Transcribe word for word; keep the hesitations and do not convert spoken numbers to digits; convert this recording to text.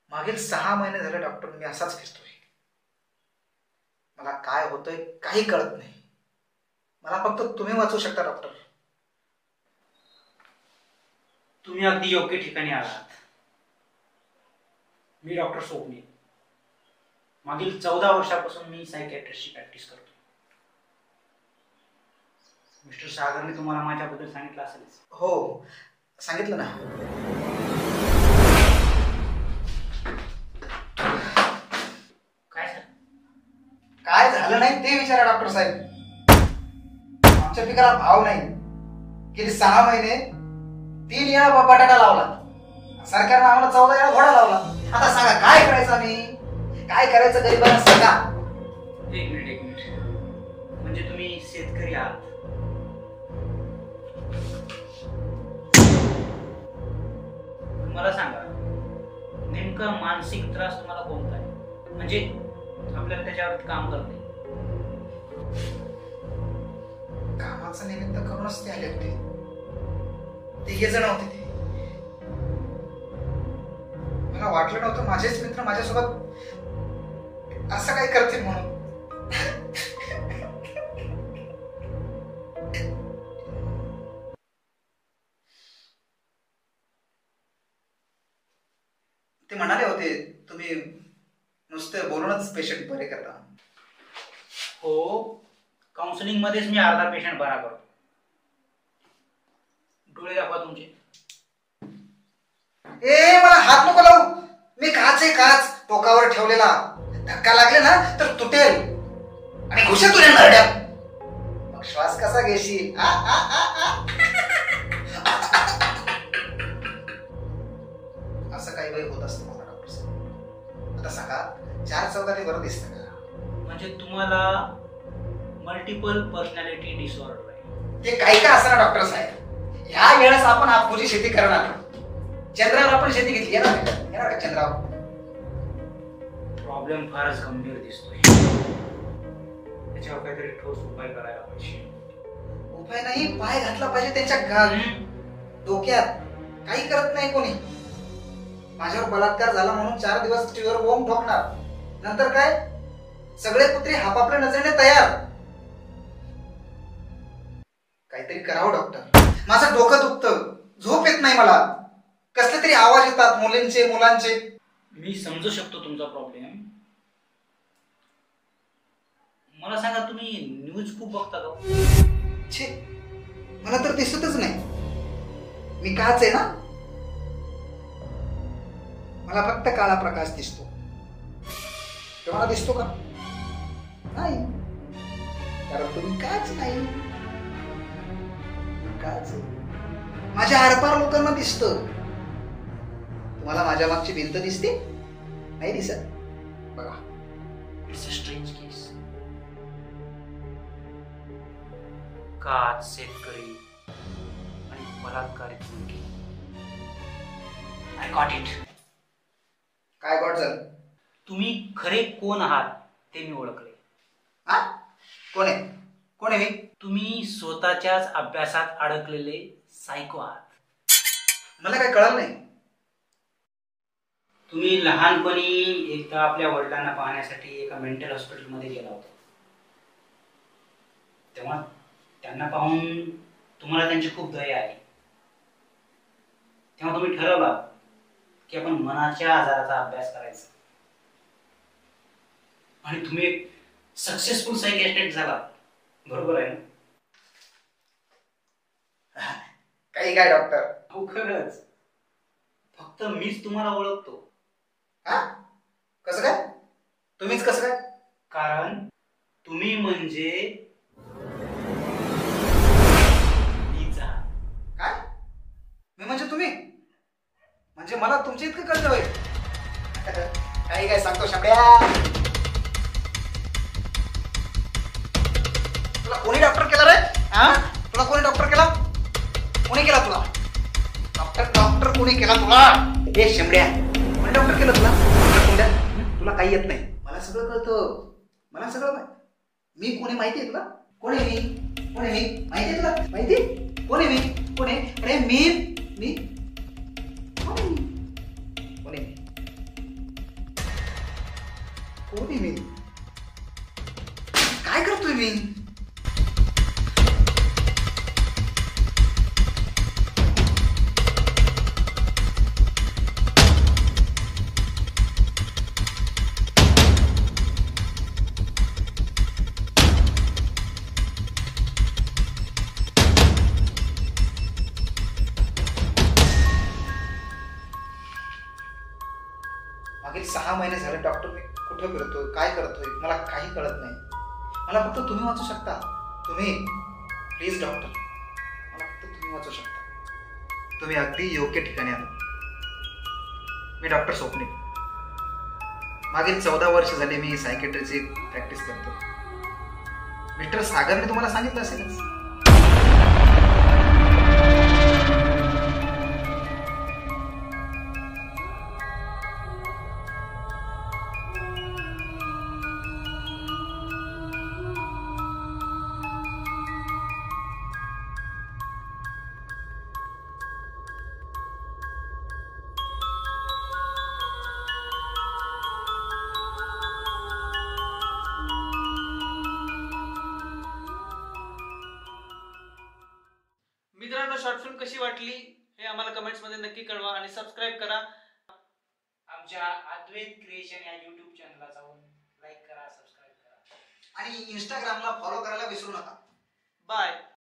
मागील सहा महिने झाले डॉक्टर मी असाच फिरतोय. मला काय होतंय काही कळत नाही. मला फक्त तुम्ही वाचू शकता डॉक्टर. तुम्ही अगदी योग्य ठिकाणी आलात. मी डॉक्टर स्वप्नील. मागील चौदा वर्षापासून मी सायकॅट्रिस्टची प्रॅक्टिस करतो. मिस्टर सागरने तुम्हाला माझ्याबद्दल सांगितलं असेलच. हो सांगितलं ना. काय झालं? काय झालं नाही ते विचारा डॉक्टर साहेब. आमच्या पिकाला भाव नाही. गेली सहा महिने तीन वेळा बटाटा लावला. सरकारनं आम्हाला चौदा वेळा घोडा लावला. आता सांगा काय करायचं आम्ही? काय करायचं गरिबांना सांगा. एक मिनिट एक मिनिट म्हणजे तुम्ही शेतकरी आहात. मला सांगा नेमका मानसिक त्रास तुम्हाला कोणता आहे? म्हणजे आपल्याला त्याच्यावरती काम करते. कामाचं निमित्त करूनच ते आले होते. तिघे जण होते ते. मला वाटलं नव्हतं माझेच मित्र माझ्यासोबत असं काय करतील म्हणून. ते म्हणाले होते तुम्ही नुसते बोलूनच पेशंट बरे करता. हो काउन्सिलिंग मध्येच मी अर्धा पेशंट बरा करतो. डोळे दाखवा तुमचे. ए मला हात नको लावू. मी काच आहे काच टोकावर ठेवलेला. धक्का लागले ना तर तुटेल आणि घुसे तुझ्या नरड्यात. मग श्वास कसा घेशील? आ, आ, आ, आ. असं काही वेळ होत असतं मला डॉक्टर साहेब. आता सांगा चार चौघाने बरं दिसतं का? म्हणजे तुम्हाला मल्टिपल पर्सनॅलिटी डिसऑर्डर आहे. ते काही का असं ना डॉक्टर साहेब. ह्या वेळेस आपण आपुजी शेती करणार. चंद्रावर आपण शेती घेतली येणार येणार का चंद्रावर? प्रॉब्लेम फारच गंभीर दिसतोय. त्याच्यावर काहीतरी ठोस उपाय करायला पाहिजे. उपाय नाही पाय घातला पाहिजे त्यांच्या डोक्यात. काही करत नाही कोणी. माझ्यावर बलात्कार झाला म्हणून चार दिवस टीव्हीवर बोंब ठोकणार. नंतर काय सगळे कुत्रे आपापल्या नजरेने तयार. काहीतरी करावं डॉक्टर. माझं डोकं दुखतं. झोप येत नाही मला. कसले तरी आवाज येतात मुलींचे मुलांचे. मी समजू शकतो तुमचा प्रॉब्लेम. मला सांगा तुम्ही न्यूज खूप बघता का? छे मला तर दिसतच नाही. मी काच आहे ना. मला फक्त काळा प्रकाश दिसतो. तुम्हाला दिसतो का? नाही कारण तुम्ही काच नाही. काच माझ्या आरपार लोकांना दिसतं. तुम्हाला माझ्या मागची भिंत दिसते? नाही दिसत. बघा इट्स अ स्ट्रेंज केस. काच शेतकरी आणि बलात्कारित मुलगी. I got it. काय गॉट झालं? तुम्ही खरे कोण आहात ते मी ओळखले. हा कोण आहे? कोण आहे मी? तुम्ही स्वतःच्याच अभ्यासात अडकलेले सायको आहात. मला काय कळलं नाही. तुम्ही लहानपणी एकदा आपल्या वडिलांना पाहण्यासाठी एका मेंटल हॉस्पिटलमध्ये गेला होता. तेव्हा त्यांना पाहून तुम्हाला त्यांची खूप दया आली. तेव्हा तुम्ही ठरवला की आपण मनाच्या आजाराचा अभ्यास करायचा. आणि तुम्ही एक सक्सेसफुल सायकियाट्रिस्ट झाला. बरोबर आहे ना? काही काय डॉक्टर? हो खरंच. फक्त मीच तुम्हाला ओळखतो. हा कसं काय? तुम्हीच कसं काय? कारण तुम्ही म्हणजे मीच आहात. काय? मी म्हणजे तुम्ही? म्हणजे मला तुमच्या इतकं कळतं होय? काही काय सांगतो शामड्या. तुला कोणी डॉक्टर केला रे? हा तुला कोणी डॉक्टर केला? कोणी केला तुला? डॉक्टर डॉक्टर कोणी केला तुला? हे शामड्या कोणी डॉक्टर केलं तुला? तुला काही येत नाही. मला सगळं कळतं. मला सगळं माहिती. मी कोणी माहिती आहे तुला? कोण आहे मी? कोण आहे मी माहिती आहे तुला? माहिती कोण आहे मी? कोण आहे? अरे मी मी कोण आहे मी? कोण आहे मी? कोण आहे मी? काय करतोय मी? मागील सहा महिने झाले डॉक्टर मी कुठं फिरतोय, काय करतोय मला काही कळत नाही. मला फक्त तुम्ही वाचू शकता. तुम्ही प्लीज डॉक्टर, मला फक्त तुम्ही वाचू शकता. तुम्ही अगदी योग्य ठिकाणी आहात. मी डॉक्टर स्वप्नील. मागील चौदा वर्ष झाली मी सायकेट्रीची प्रॅक्टिस करतो. मिस्टर सागरने तुम्हाला सांगितलं असेलच. मित्रांनो, शॉर्ट फिल्म कशी वाटली हे आम्हाला कमेंट्स मध्ये नक्की कळवा आणि सबस्क्राईब करा. आमच्या अद्वैत क्रिएशन या युट्यूब चॅनलला जाऊन लाईक करा, सबस्क्राईब करा आणि इंस्टाग्रामला फॉलो करायला विसरू नका. बाय.